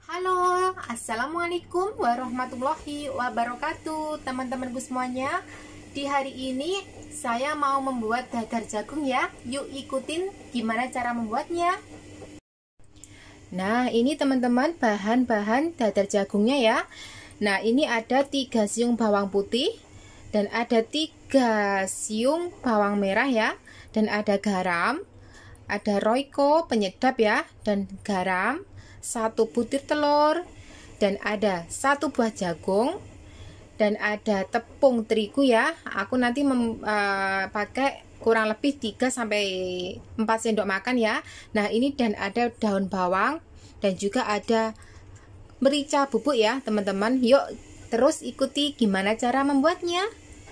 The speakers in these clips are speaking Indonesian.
Halo, assalamualaikum warahmatullahi wabarakatuh, teman-temanku semuanya. Di hari ini saya mau membuat dadar jagung ya. Yuk ikutin gimana cara membuatnya. Nah, ini teman-teman bahan-bahan dadar jagungnya ya. Nah, ini ada 3 siung bawang putih dan ada 3 siung bawang merah ya, dan ada garam, ada Royco penyedap ya, dan garam, 1 butir telur, dan ada 1 buah jagung, dan ada tepung terigu ya. Aku nanti pakai kurang lebih 3-4 sendok makan ya. Nah, ini dan ada daun bawang dan juga ada merica bubuk ya, teman-teman. Yuk terus ikuti gimana cara membuatnya.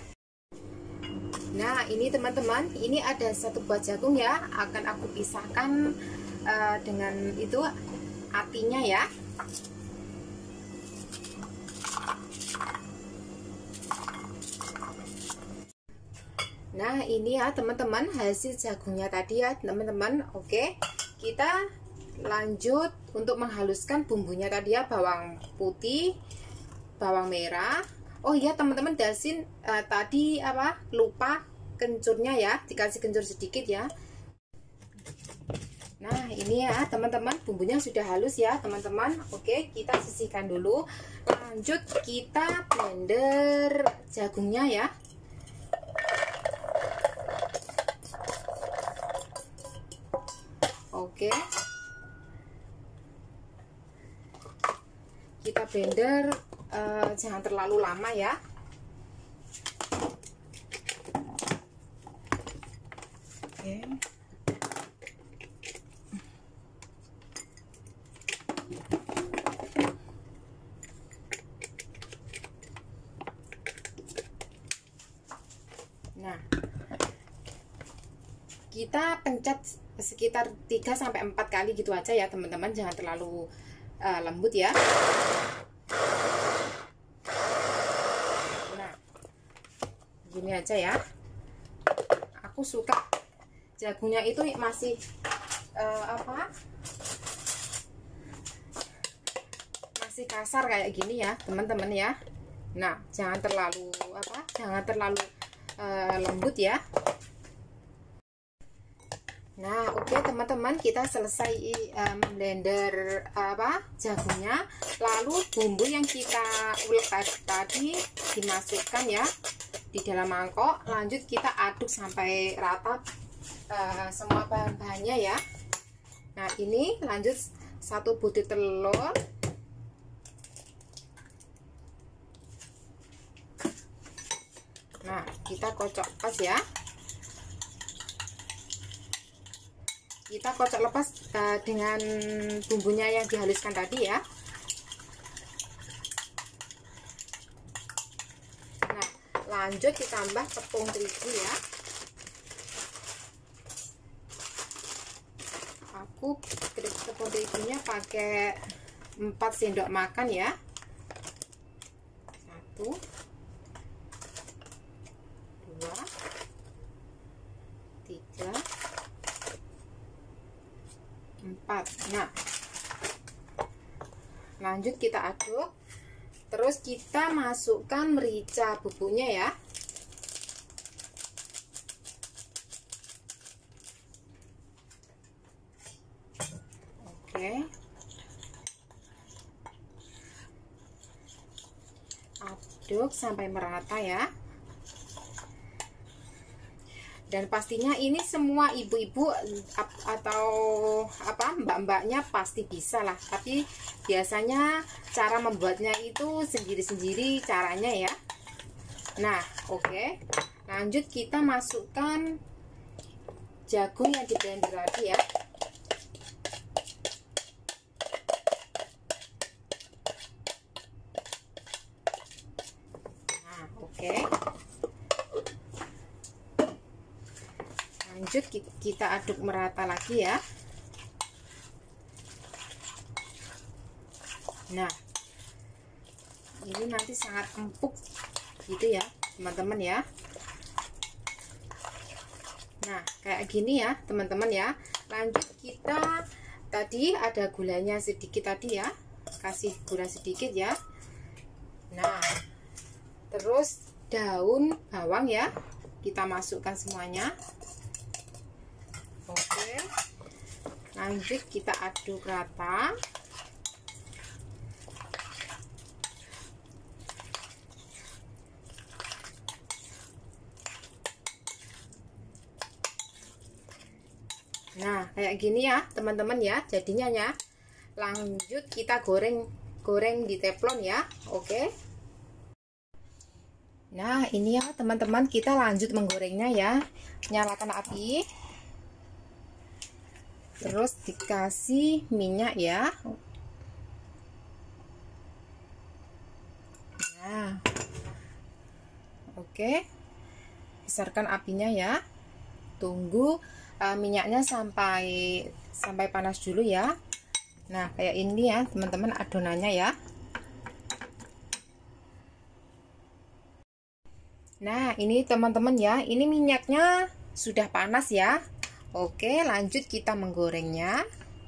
Nah, ini teman-teman, ini ada 1 buah jagung ya. Akan aku pisahkan dengan itu apinya ya. Nah, ini ya teman-teman hasil jagungnya tadi ya teman-teman. Oke, kita lanjut untuk menghaluskan bumbunya tadi ya, bawang putih, bawang merah. Oh iya teman-teman, Dasin tadi lupa kencurnya ya, dikasih kencur sedikit ya. Nah, ini ya teman-teman, bumbunya sudah halus ya teman-teman. Oke, kita sisihkan dulu. Lanjut kita blender jagungnya ya. Oke, kita blender jangan terlalu lama ya. Oke. Nah, kita pencet sekitar 3-4 kali gitu aja ya teman-teman, jangan terlalu lembut ya. Nah, gini aja ya. Aku suka jagungnya itu masih masih kasar kayak gini ya teman-teman ya. Nah, jangan terlalu lembut ya. Nah, oke teman-teman, kita selesai blender jagungnya. Lalu bumbu yang kita ulek tadi dimasukkan ya di dalam mangkok. Lanjut kita aduk sampai rata semua bahan-bahannya ya. Nah, ini lanjut 1 butir telur. Nah, kita kocok pas ya. Kita kocok lepas dengan bumbunya yang dihaluskan tadi ya. Nah, lanjut ditambah tepung terigu ya. Aku tepung terigunya pakai 4 sendok makan ya. 1, 2, 3, 4. Nah, lanjut kita aduk. Terus kita masukkan merica bubuknya ya. Oke. Aduk sampai merata ya. Dan pastinya ini semua ibu-ibu atau mbak-mbaknya pasti bisa lah, tapi biasanya cara membuatnya itu sendiri-sendiri caranya ya. Nah, oke, lanjut kita masukkan jagung yang di blender tadi ya. Nah, oke. Lanjut kita aduk merata lagi ya. Nah, ini nanti sangat empuk gitu ya teman-teman ya. Nah, kayak gini ya teman-teman ya. Lanjut kita tadi ada gulanya sedikit tadi ya. kasih gula sedikit ya. Nah, terus daun bawang ya, kita masukkan semuanya. Oke, lanjut kita aduk rata. Nah, kayak gini ya teman-teman ya jadinya ya. Lanjut kita goreng di teflon ya. Oke. Nah, ini ya teman-teman, kita lanjut menggorengnya ya. Nyalakan api. Terus dikasih minyak ya. Nah. Oke. Besarkan apinya ya. Tunggu minyaknya sampai panas dulu ya. Nah, kayak ini ya teman-teman adonannya ya. Nah, ini teman-teman ya, ini minyaknya sudah panas ya. Oke, lanjut kita menggorengnya.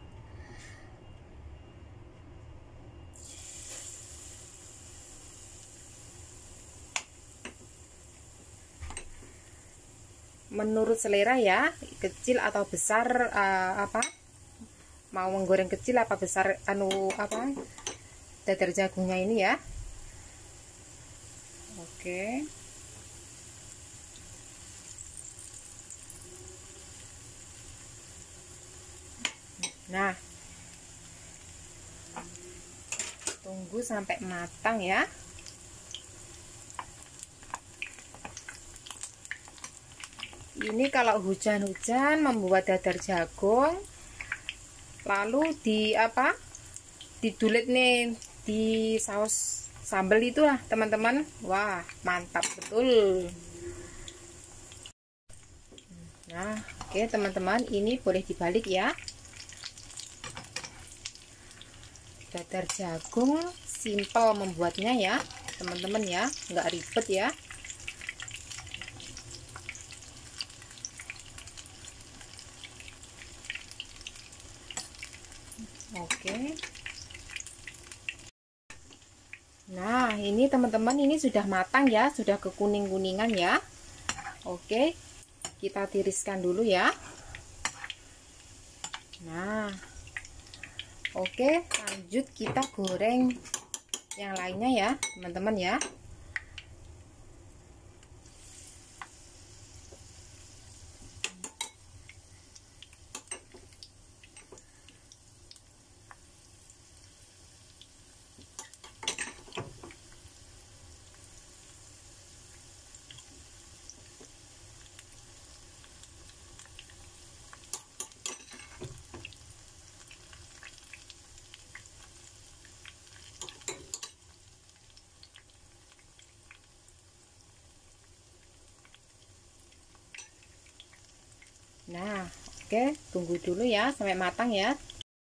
Menurut selera ya, kecil atau besar, mau menggoreng kecil apa besar dadar jagungnya ini ya. Oke. Nah, tunggu sampai matang ya. Ini kalau hujan-hujan membuat dadar jagung, lalu didulet nih di saus sambal itulah teman-teman. Wah, mantap betul. Nah, oke teman-teman, ini boleh dibalik ya. Dadar jagung simple membuatnya ya teman-teman ya, nggak ribet ya. Oke. Nah, ini teman-teman, ini sudah matang ya, sudah kekuning-kuningan ya. Oke, kita tiriskan dulu ya. Nah, oke, lanjut kita goreng yang lainnya ya teman-teman ya. Nah, oke, tunggu dulu ya sampai matang ya.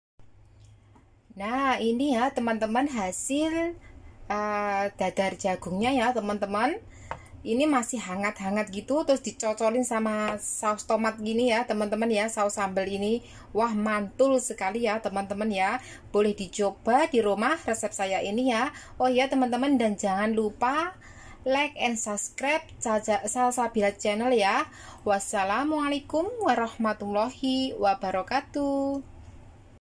Nah, ini ya teman-teman hasil dadar jagungnya ya teman-teman. Ini masih hangat-hangat gitu, terus dicocolin sama saus tomat gini ya teman-teman ya, saus sambal ini. Wah, mantul sekali ya teman-teman ya. Boleh dicoba di rumah resep saya ini ya. Oh ya teman-teman, dan jangan lupa like and subscribe Salsabila channel ya. Wassalamualaikum warahmatullahi wabarakatuh.